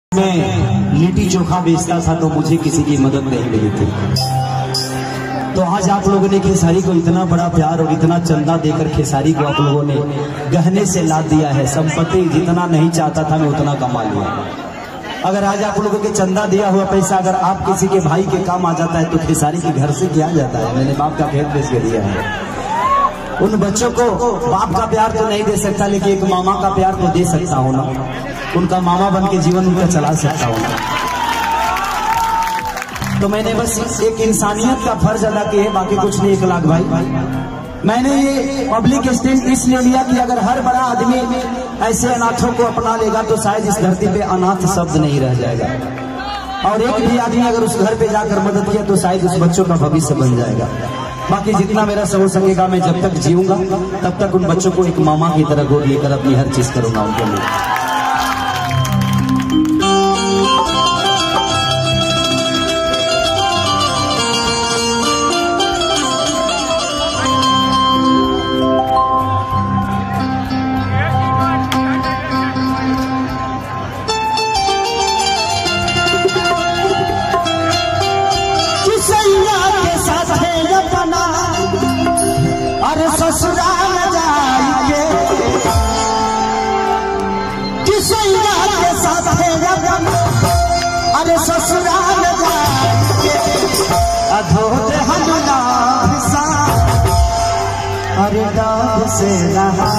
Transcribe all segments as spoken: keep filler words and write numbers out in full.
मैं लिट्टी चोखा बेचता था तो मुझे किसी की मदद नहीं मिली थी। तो आज आप लोगों ने खेसारी को इतना बड़ा प्यार और इतना चंदा देकर खेसारी को आप लोगों ने गहने से लाद दिया है। संपत्ति जितना नहीं चाहता था मैं उतना कमा लिया। अगर आज आप लोगों के चंदा दिया हुआ पैसा अगर आप किसी के भाई के काम आ जाता है तो खेसारी के घर से क्या जाता है। मैंने बाप का भेद बेच के दिया है। उन बच्चों को बाप का प्यार तो नहीं दे सकता लेकिन एक मामा का प्यार तो दे सकता हूँ ना। उनका मामा बन के जीवन उनका चला सकता हूँ। तो मैंने बस एक इंसानियत का फर्ज अदा किया है, बाकी कुछ नहीं। एक लाख भाई मैंने ये पब्लिक स्टैंड इसलिए लिया कि अगर हर बड़ा आदमी ऐसे अनाथों को अपना लेगा तो शायद इस धरती पे अनाथ शब्द नहीं रह जाएगा। और एक भी आदमी अगर उस घर पे जाकर मदद किया तो शायद उस बच्चों का भविष्य बन जाएगा। बाकी जितना मेरा सहो सकेगा मैं जब तक जीऊंगा तब तक उन बच्चों को एक मामा की तरह गोद लेकर अपनी हर चीज करूंगा उनके लिए। अरे ससुराल जाएंगे किसैया के साथ अरे ससुराल जाएंगे अधोरे हनुना अरे डाब से रहा।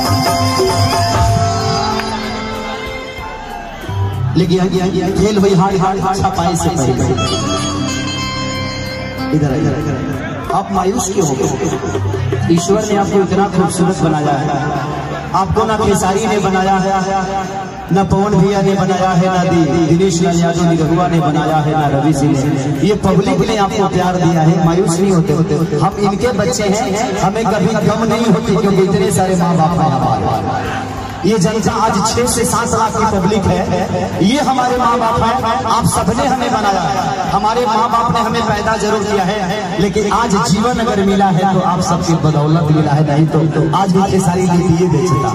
लेकिन खेल हुई हार हार छपाई से पहले इधर इधर आप मायूस क्यों हो गए? ईश्वर ने आपको इतना खूबसूरत बनाया है। आपको ना खेसारी ने बनाया है, न पवन भैया ने बनाया है, ना दिनेश लाल यादव निरहुआ ने बनाया है, ना रवि सिंह ने। ये पब्लिक ने आपको प्यार दिया है। मायूस नहीं होते होते हम इनके बच्चे हैं, हमें कभी गम नहीं होती क्योंकि इतने सारे माँ बाप हैं हमारे। ये जनता आज छह से सात लाख की पब्लिक है। ये हमारे माँ बाप हैं। आप सबने हमें बनाया है। हमारे माँ बाप ने हमें पैदा जरूर किया है लेकिन आज जीवन अगर मिला है तो आप सबकी बदौलत मिला है। नहीं तो, तो आज भी खेसारी लिट्टी बेचता।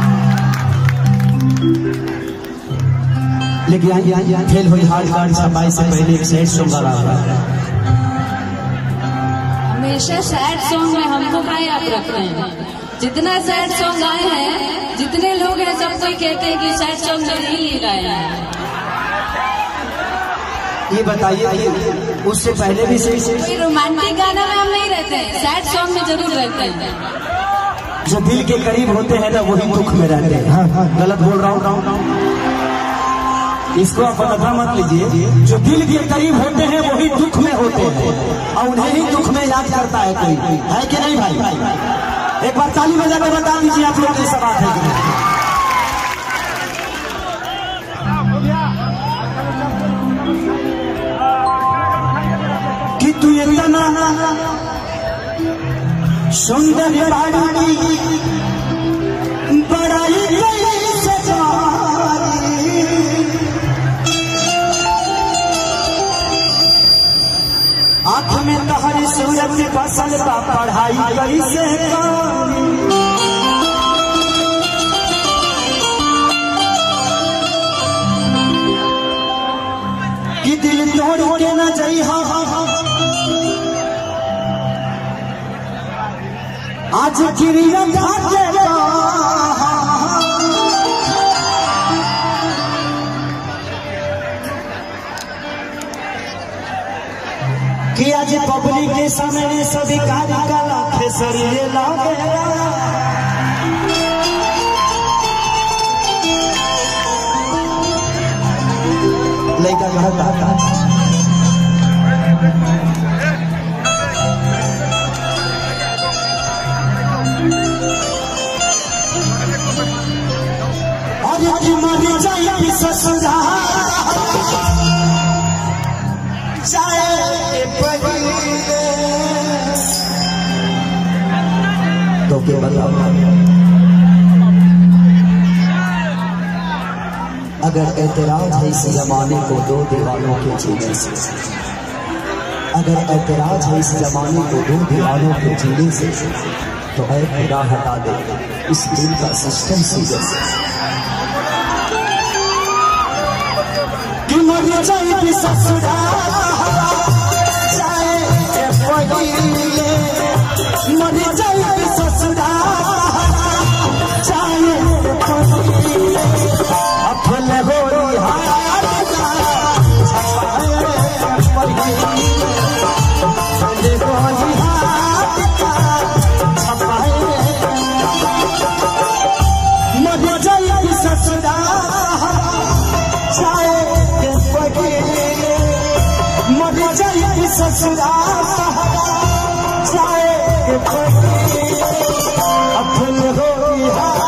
लेकिन खेल हुई हार्ड कार्ड छपाई से पहले एक सैड सॉन्ग आ रहा है। हमेशा सैड सॉन्ग में हमको क्या याद रखते हैं। जितना सैड सॉन्ग आए हैं, जितने लोग हैं सब कोई कहते हैं कि सैड सॉन्ग नहीं गाए हैं। ये बताइए उससे पहले भी सही रोमांटिक गाना में हम नहीं रहते हैं, सैड सॉन्ग में जरूर रहते हैं। जो दिल के करीब होते हैं ना वही दुख में रहते हैं। गलत बोल रहा हूँ, इसको आप पता मत लीजिए। जो दिल के करीब होते हैं वही दुख में होते हैं और उन्हें ही दुख में याद करता है कोई, है कि नहीं भाई? एक बार ताली बजा के बता दीजिए आप लोग ऐसा बात है कि नहीं? कि तू इतना सुंदर बाड़ी बड़ाई से आँख में तहरी सूरत फसल का पढ़ाई कैसे कि दिल तोड़ के न जाई आज गिरिया कि आज पब्लिक के सामने सभी कार्य कला खेसरिए लागे लड़का कहता और कि मर जाए ससुराल तो क्या बताओ? अगर एतराज है इस जमाने को दो दीवानों के जीने से, अगर एतराज है इस जमाने को दो दीवानों के जीने से तो है खुदा हटा दे इस दिल का सिस्टम सीरियस। कि मर जाए ससुराल जाए पहिले मर जाए ससुराल जाए पहिले अपन होरी हाथ मर जाए ससुराल जाए पहिले मर जाए ससुराल जाए अपन होरी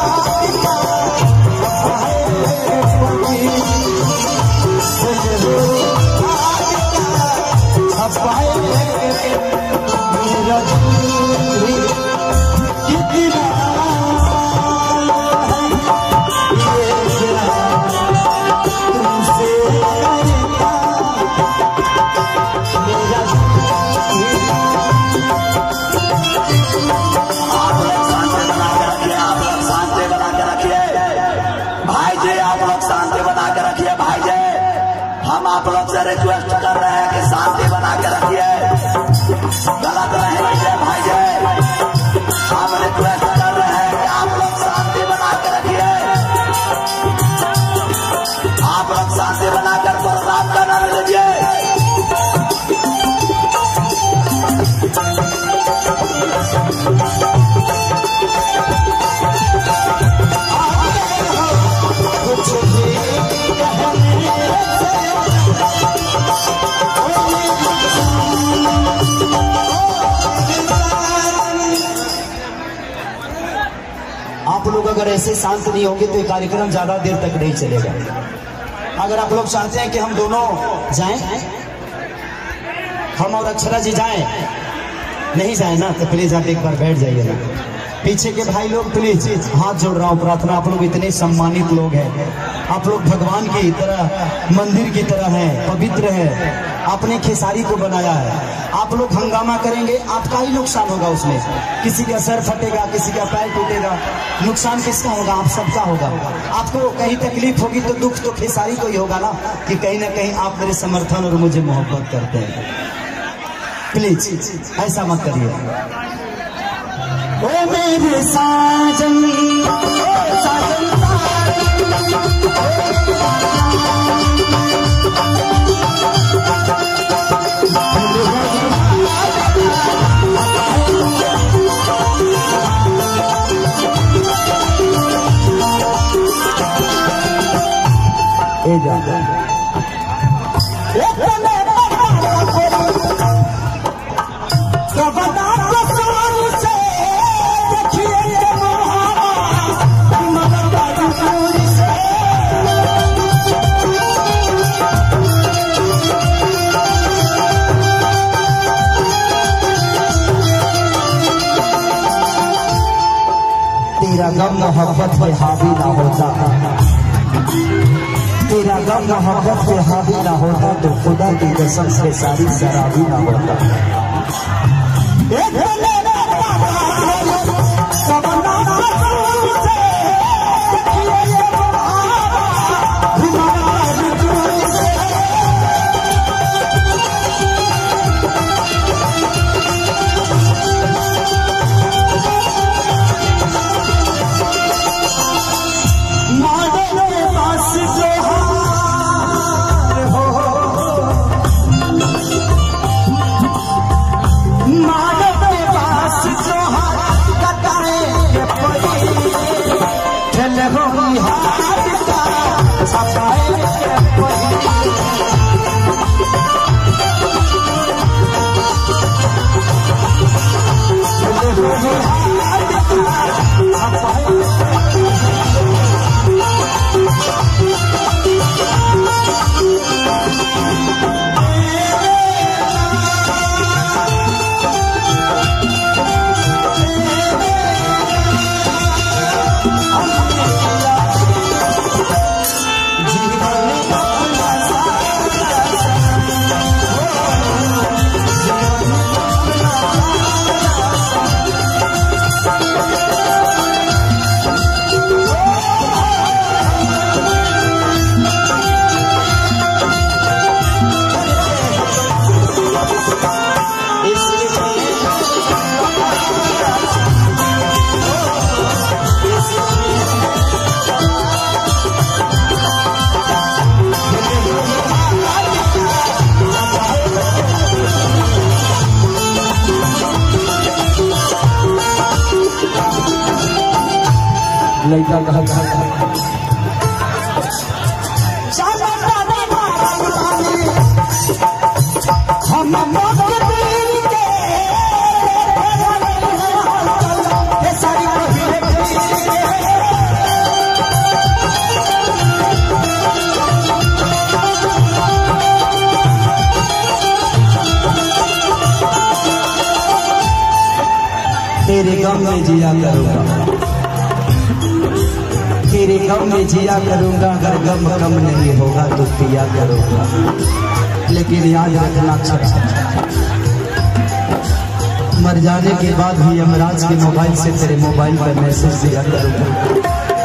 हम आप लोग से रिक्वेस्ट कर रहे हैं कि शांति बना के रखिए, गलत नहीं कीजिए भाई जय। हम रिक्वेस्ट कर रहे हैं कि आप लोग शांति बना के रखिए, आप लोग शांति बनाकर प्रसाद का नाम लीजिए। आप लोग अगर ऐसे शांत नहीं होंगे तो ये कार्यक्रम ज्यादा देर तक नहीं चलेगा। अगर आप लोग चाहते हैं कि हम दोनों जाएं, हम और अक्षरा जी जाएं, नहीं जाए ना तो प्लीज आप एक बार बैठ जाइए ना। पीछे के भाई लोग प्लीज हाथ जोड़ रहा हूँ, प्रार्थना। आप लोग इतने सम्मानित लोग हैं, आप लोग भगवान की तरह, मंदिर की तरह हैं, पवित्र है। आपने खेसारी को बनाया है, आप लोग हंगामा करेंगे, आपका ही नुकसान होगा उसमें। किसी का सर फटेगा, किसी का पैर टूटेगा, नुकसान किसका होगा? आप सबका होगा। आपको कहीं तकलीफ होगी तो दुख तो खेसारी को ही होगा ना, कि कहीं ना कहीं आप मेरे समर्थन और मुझे मोहब्बत करते हैं। प्लीज ऐसा मत करिए। ओ मेरे साजन साजन ए जा तेरा गम मोहब्बत पे हावी ना होता, तेरा गम मोहब्बत पे हावी ना होता तो खुदा की कसम से सारी शराबी ना होता। मानव के पास लड़का कहा तेरे गम में जिया करूंगा, तेरे गम में जिया करूंगा, अगर गम कम नहीं होगा तो पिया करूंगा। लेकिन याद रखना मर जाने के बाद भी यमराज के मोबाइल से तेरे मोबाइल पर मैसेज दिया करूंगा।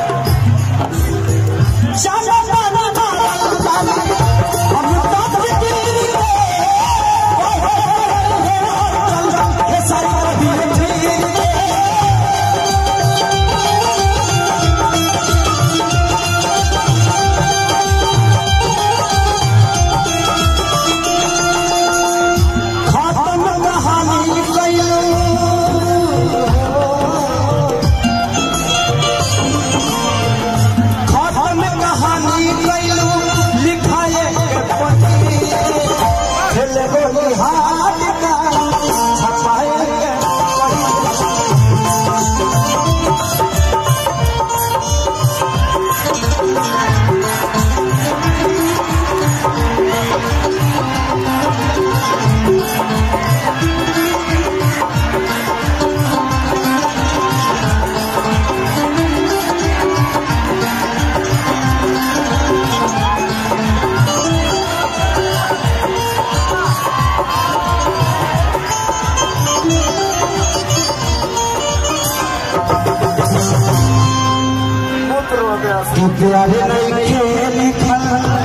तू प्यारे नहीं लिखल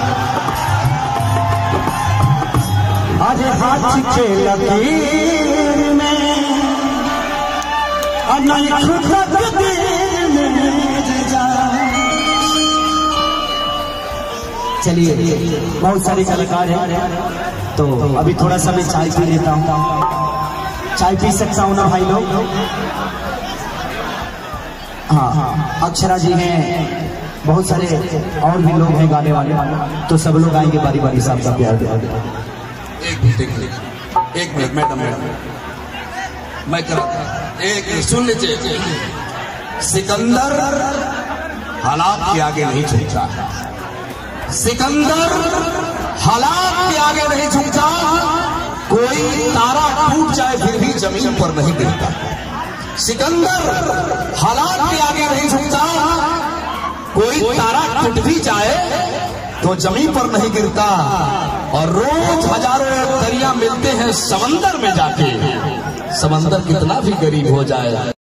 अरे हाथ के लकीर में नहीं खुद चलिए बहुत सारे कलाकार हैं तो अभी थोड़ा सा मैं चाय पी लेता हूँ। चाय पी सकता हूँ ना भाई लोग? हाँ, अक्षरा जी हैं, बहुत सारे और भी लोग हैं गाने वाले, तो सब लोग आएंगे बारी बारी साहब का प्यार दे। एक मिनट एक मिनट मैडम मैडम मैं कर एक सुन लीजिए। सिकंदर हालात के आगे नहीं झुकता, सिकंदर हालात के आगे नहीं झुकता, कोई तारा टूट जाए फिर भी जमीन पर नहीं गिरता। सिकंदर हालात के आगे नहीं झुकता, कोई तारा टूट भी जाए तो जमीन पर नहीं गिरता। और रोज हजारों दरिया मिलते हैं समंदर में जाके, समंदर कितना भी गरीब हो जाए